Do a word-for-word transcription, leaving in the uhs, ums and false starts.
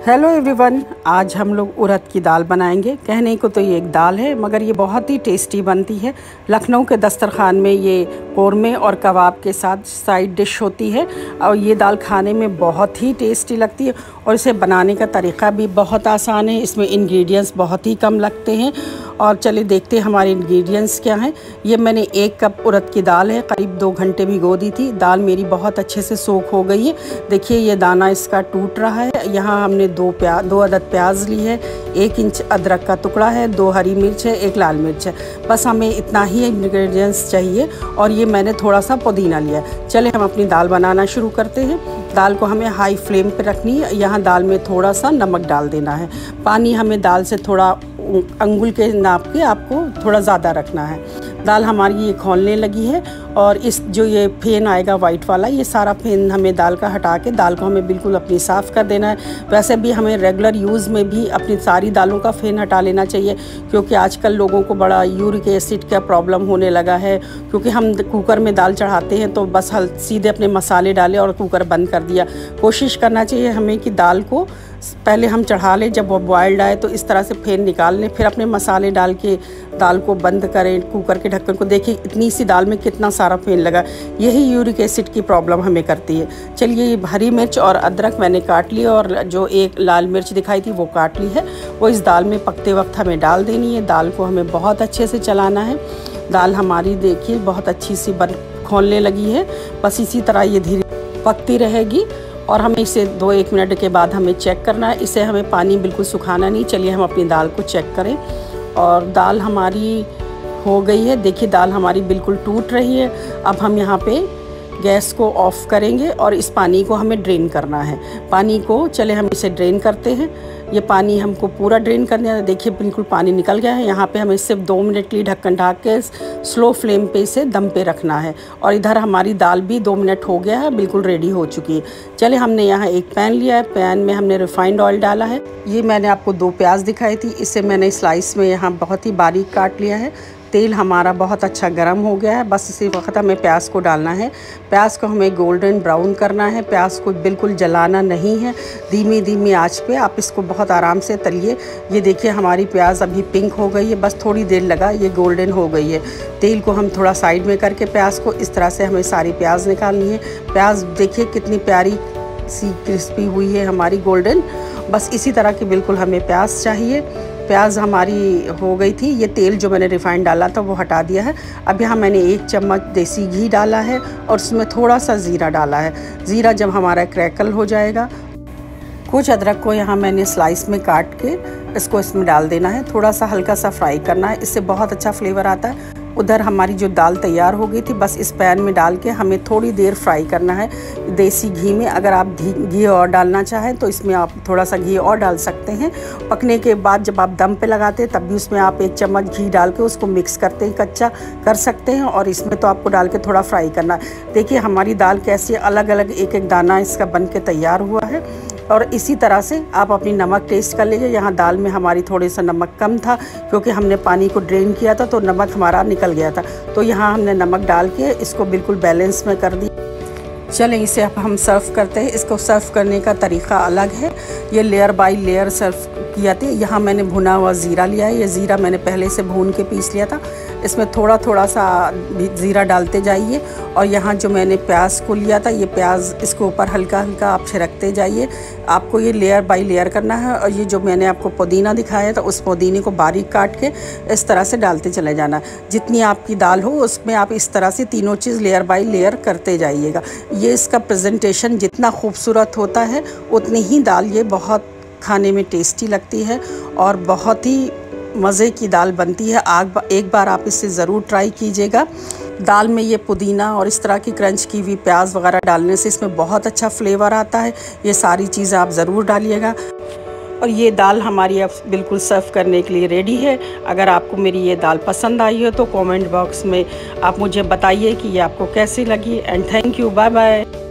Hello everyone, आज हम लोग उड़द की दाल बनाएंगे। कहने को तो ये एक दाल है मगर ये बहुत ही टेस्टी बनती है। लखनऊ के दस्तरखान में ये कोरमे और कबाब के साथ साइड डिश होती है और ये दाल खाने में बहुत ही टेस्टी लगती है और इसे बनाने का तरीका भी बहुत आसान है। इसमें इंग्रेडिएंट्स बहुत ही कम लगते हैं और चलिए देखते हैं हमारे इंग्रेडिएंट्स क्या हैं। ये मैंने एक कप उड़द की दाल है, करीब दो घंटे भिगो दी थी। दाल मेरी बहुत अच्छे से सोख हो गई है। देखिए ये दाना इसका टूट रहा है। यहाँ हमने दो प्याज दो अदद प्याज ली है, एक इंच अदरक का टुकड़ा है, दो हरी मिर्च है, एक लाल मिर्च है। बस हमें इतना ही इंग्रेडिएंट्स चाहिए और ये मैंने थोड़ा सा पुदीना लिया। चले हम अपनी दाल बनाना शुरू करते हैं। दाल को हमें हाई फ्लेम पे रखनी है। यहाँ दाल में थोड़ा सा नमक डाल देना है। पानी हमें दाल से थोड़ा अंगुल के नाप के आपको थोड़ा ज़्यादा रखना है। दाल हमारी ये खौलने लगी है और इस जो ये फेन आएगा वाइट वाला, ये सारा फेन हमें दाल का हटा के दाल को हमें बिल्कुल अपनी साफ़ कर देना है। वैसे भी हमें रेगुलर यूज़ में भी अपनी सारी दालों का फेन हटा लेना चाहिए क्योंकि आजकल लोगों को बड़ा यूरिक एसिड का प्रॉब्लम होने लगा है। क्योंकि हम कुकर में दाल चढ़ाते हैं तो बस हल सीधे अपने मसाले डाले और कुकर बंद कर दिया। कोशिश करना चाहिए हमें कि दाल को पहले हम चढ़ा लें, जब वो बॉयल्ड आए तो इस तरह से फेन निकाल लें, फिर अपने मसाले डाल के दाल को बंद करें। कुकर के ढक्कन को देखिए इतनी सी दाल में कितना सारा फेन लगा। यही यूरिक एसिड की प्रॉब्लम हमें करती है। चलिए हरी मिर्च और अदरक मैंने काट ली और जो एक लाल मिर्च दिखाई थी वो काट ली है, वो इस दाल में पकते वक्त हमें डाल देनी है। दाल को हमें बहुत अच्छे से चलाना है। दाल हमारी देखिए बहुत अच्छी सी बन खौलने लगी है। बस इसी तरह ये धीरे पकती रहेगी और हमें इसे दो एक मिनट के बाद हमें चेक करना है। इसे हमें पानी बिल्कुल सुखाना नहीं। चलिए हम अपनी दाल को चेक करें और दाल हमारी हो गई है। देखिए दाल हमारी बिल्कुल टूट रही है। अब हम यहाँ पे गैस को ऑफ़ करेंगे और इस पानी को हमें ड्रेन करना है। पानी को चले हम इसे ड्रेन करते हैं। ये पानी हमको पूरा ड्रेन करना है। देखिए बिल्कुल पानी निकल गया है। यहाँ पे हमें सिर्फ दो मिनट के लिए ढक्कन ढक के स्लो फ्लेम पे इसे दम पे रखना है। और इधर हमारी दाल भी दो मिनट हो गया है, बिल्कुल रेडी हो चुकी है। चले हमने यहाँ एक पैन लिया है। पैन में हमने रिफाइंड ऑयल डाला है। ये मैंने आपको दो प्याज दिखाई थी, इसे मैंने स्लाइस में यहाँ बहुत ही बारीक काट लिया है। तेल हमारा बहुत अच्छा गर्म हो गया है। बस इसी वक्त हमें प्याज को डालना है। प्याज को हमें गोल्डन ब्राउन करना है। प्याज को बिल्कुल जलाना नहीं है। धीमी धीमी आंच पे आप इसको बहुत आराम से तलिए। ये देखिए हमारी प्याज अभी पिंक हो गई है, बस थोड़ी देर लगा ये गोल्डन हो गई है। तेल को हम थोड़ा साइड में करके प्याज को इस तरह से हमें सारी प्याज निकालनी है। प्याज देखिए कितनी प्यारी सी क्रिस्पी हुई है हमारी गोल्डन। बस इसी तरह की बिल्कुल हमें प्याज चाहिए। प्याज हमारी हो गई थी। ये तेल जो मैंने रिफाइंड डाला था वो हटा दिया है। अब यहाँ मैंने एक चम्मच देसी घी डाला है और उसमें थोड़ा सा ज़ीरा डाला है। ज़ीरा जब हमारा क्रैकल हो जाएगा, कुछ अदरक को यहाँ मैंने स्लाइस में काट के इसको इसमें डाल देना है। थोड़ा सा हल्का सा फ्राई करना है, इससे बहुत अच्छा फ्लेवर आता है। उधर हमारी जो दाल तैयार हो गई थी, बस इस पैन में डाल के हमें थोड़ी देर फ्राई करना है देसी घी में। अगर आप घी घी और डालना चाहें तो इसमें आप थोड़ा सा घी और डाल सकते हैं। पकने के बाद जब आप दम पे लगाते हैं तब भी उसमें आप एक चम्मच घी डाल के उसको मिक्स करते हैं, कच्चा कर सकते हैं। और इसमें तो आपको डाल के थोड़ा फ्राई करना है। देखिए हमारी दाल कैसी अलग अलग एक एक दाना इसका बन के तैयार हुआ है। और इसी तरह से आप अपनी नमक टेस्ट कर लीजिए। यहाँ दाल में हमारी थोड़ी सा नमक कम था क्योंकि हमने पानी को ड्रेन किया था तो नमक हमारा निकल गया था। तो यहाँ हमने नमक डाल के इसको बिल्कुल बैलेंस में कर दिया। चलें इसे अब हम सर्व करते हैं। इसको सर्व करने का तरीका अलग है। ये लेयर बाय लेयर सर्व किया था। यहाँ मैंने भुना हुआ ज़ीरा लिया है। ये ज़ीरा मैंने पहले से भून के पीस लिया था। इसमें थोड़ा थोड़ा सा ज़ीरा डालते जाइए। और यहाँ जो मैंने प्याज को लिया था, ये प्याज इसके ऊपर हल्का हल्का आप छिड़कते जाइए। आपको ये लेयर बाय लेयर करना है। और ये जो मैंने आपको पुदीना दिखाया था, उस पुदीने को बारीक काट के इस तरह से डालते चले जाना। जितनी आपकी दाल हो उसमें आप इस तरह से तीनों चीज़ लेयर बाय लेयर करते जाइएगा। ये इसका प्रेजेंटेशन जितना खूबसूरत होता है उतनी ही दाल ये बहुत खाने में टेस्टी लगती है और बहुत ही मज़े की दाल बनती है। आग एक बार आप इसे ज़रूर ट्राई कीजिएगा। दाल में ये पुदीना और इस तरह की क्रंच की हुई प्याज वगैरह डालने से इसमें बहुत अच्छा फ्लेवर आता है। ये सारी चीज़ें आप ज़रूर डालिएगा। और ये दाल हमारी अब बिल्कुल सर्व करने के लिए रेडी है। अगर आपको मेरी ये दाल पसंद आई हो तो कमेंट बॉक्स में आप मुझे बताइए कि ये आपको कैसी लगी। And thank you, bye bye.